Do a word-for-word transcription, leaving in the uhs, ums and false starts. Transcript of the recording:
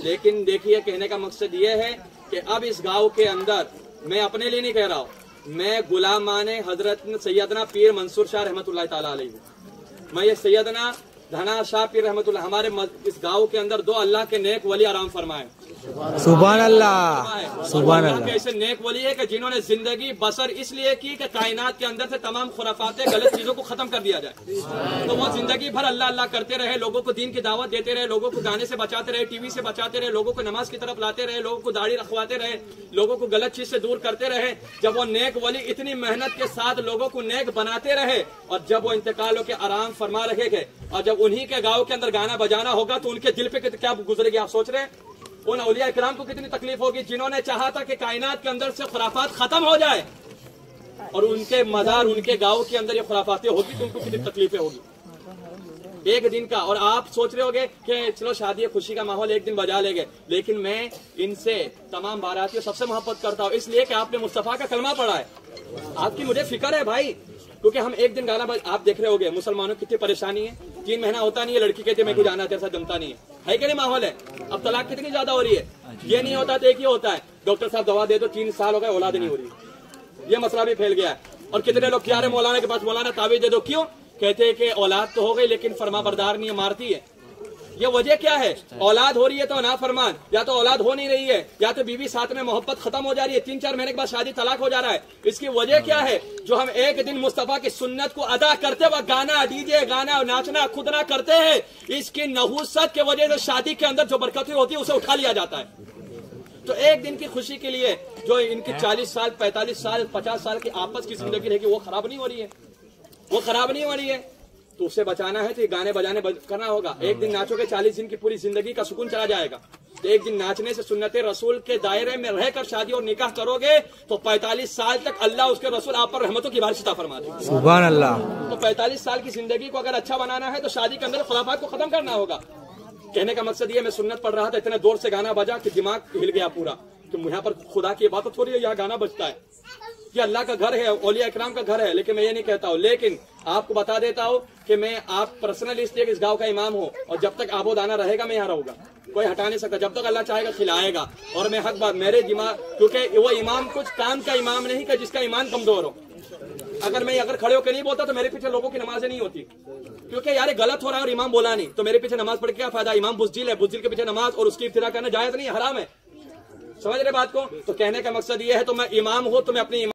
لیکن دیکھیے کہنے کا مقصد یہ ہے کہ اب اس گاؤں کے اندر میں اپنے لیے نہیں کہہ رہا ہوں، میں غلامان حضرت سیدنا پیر منصور شاہ رحمۃ اللہ تعالیٰ علیہ ہوں۔ میں یہ سیدنا دھنا شاہ پیر رحمۃ اللہ ہمارے اس گاؤں کے اندر دو اللہ کے نیک ولی آرام فرمائے، سبحان اللہ سبحان اللہ۔ ایسے نیک ولی ہے کہ جنہوں نے زندگی بسر اس لیے کی کہ کائنات کے اندر سے تمام خرافات غلط چیزوں کو ختم کر دیا جائے، تو وہ زندگی بھر اللہ اللہ کرتے رہے، لوگوں کو دین کی دعوت دیتے رہے، لوگوں کو گانے سے بچاتے رہے، ٹی وی سے بچاتے رہے، لوگوں کو نماز کی طرف لاتے رہے، لوگوں کو داڑھی رکھواتے رہے، لوگوں کو غلط چیز سے دور کرتے رہے۔ جب وہ نیک ولی اتنی محنت کے ساتھ لوگوں کو نیک بناتے رہے اور جب وہ انتقال ہو کے آرام فرما رہے گئے اور جب انہی کے گاؤں کے اندر گانا بجانا ہوگا تو ان کے دل پہ کیا گزرے گی آپ سوچ رہے ہیں؟ ان اولیاء اکرام کو کتنی تکلیف ہوگی جنہوں نے چاہا تھا کہ کائنات کے اندر سے خرافات ختم ہو جائے، اور ان کے مزار ان کے گاؤں کے اندر یہ خرافاتیں ہوگی تو ان کو کتنی تکلیفیں ہوگی ایک دن کا۔ اور آپ سوچ رہے ہوگے کہ چلو شادی خوشی کا ماحول ایک دن بجا لے گئے، لیکن میں ان سے تمام باراتیوں سب سے محبت کرتا ہوں اس لیے کہ آپ نے مصطفیٰ کا کلمہ پڑھا ہے، آپ کی مجھے فکر ہے بھائی، کیونکہ ہم ایک دن گانا آپ دیکھ رہے ہوگے مسلمانوں کی کتنی پریشانی ہے، تین مہینہ ہوتا نہیں ہے لڑکی کہتے میں کو جانا تیرے ساتھ جمتا نہیں ہے، ہے کہ نہیں ماحول ہے؟ اب طلاق کتنی زیادہ ہو رہی ہے، یہ نہیں ہوتا تو ایک ہی ہوتا ہے ڈاکٹر صاحب دوا دے دو تین سال ہو گئے اولاد نہیں ہو رہی، یہ مسئلہ بھی پھیل گیا ہے۔ اور کتنے لوگ کیا رہے مولانا کے پاس مولانا تعویذ دے دو، کیوں؟ کہتے ہیں کہ اولاد تو ہو گئی لیکن فرما بردار نہیں ہے، مارتی ہے۔ یہ وجہ کیا ہے؟ اولاد ہو رہی ہے تو نافرمان، یا تو اولاد ہو نہیں رہی ہے، یا تو بیوی ساتھ میں محبت ختم ہو جا رہی ہے، تین چار مہینے کے بعد شادی طلاق ہو جا رہا ہے۔ اس کی وجہ کیا ہے؟ جو ہم ایک دن مصطفیٰ کی سنت کو ادا کرتے وقت گانا ڈی جے گانا ناچنا خود نہ کرتے ہیں، اس کی نحوست کی وجہ سے شادی کے اندر جو برکتیں ہوتی ہے اسے اٹھا لیا جاتا ہے۔ تو ایک دن کی خوشی کے لیے جو ان کی چالیس سال پینتالیس سال پچاس سال کی آپس کی زندگی رہے گی وہ خراب نہیں ہو رہی ہے، وہ خراب نہیں ہو رہی ہے، تو اسے بچانا ہے تو یہ گانے بجانے کرنا ہوگا۔ ایک دن ناچو گے چالیس دن کی پوری زندگی کا سکون چلا جائے گا، ایک دن ناچنے سے سنت رسول کے دائرے میں رہ کر شادی اور نکاح کرو گے تو پینتالیس سال تک اللہ اس کے رسول آپ پر رحمتوں کی بارش عطا فرما دے گا، سبحان اللہ۔ تو پینتالیس سال کی زندگی کو اگر اچھا بنانا ہے تو شادی کے اندر خرافات کو ختم کرنا ہوگا۔ کہنے کا مقصد یہ میں سنت پڑھ رہا تھا اتنے دور سے گانا بجا کہ دماغ ہل گیا پورا کہ یہاں پر خدا کی عبادت تھوڑی ہے، یہاں گانا بجتا ہے، یہ اللہ کا گھر ہے، اولیاء اکرام کا گھر ہے، لیکن میں یہ نہیں کہتا ہوں۔ لیکن آپ کو بتا دیتا ہوں کہ میں آپ پرسنلی اس لیے کہ اس گاؤں کا امام ہوں اور جب تک آب و دانا رہے گا میں یہاں رہوں گا، کوئی ہٹا نہیں سکتا، جب تک اللہ چاہے گا کھلائے گا۔ اور میں حق بات میرے دماغ کیونکہ وہ امام کچھ کام کا امام نہیں کہ جس کا ایمان کمزور ہو، اگر میں اگر کھڑے ہو کے نہیں بولتا تو میرے پیچھے لوگوں کی نمازیں نہیں ہوتی، کیونکہ یار غلط ہو رہا ہے اور امام بولا نہیں تو میرے پیچھے نماز پڑھ کے کیا فائدہ؟ امام بزدل ہے، بزدل کے پیچھے نماز اور اس کی ابتدا کرنا جائز نہیں، حرام ہے، سمجھ رہے بات کو؟ تو کہنے کا مقصد یہ ہے تو میں امام ہوں تو میں اپنی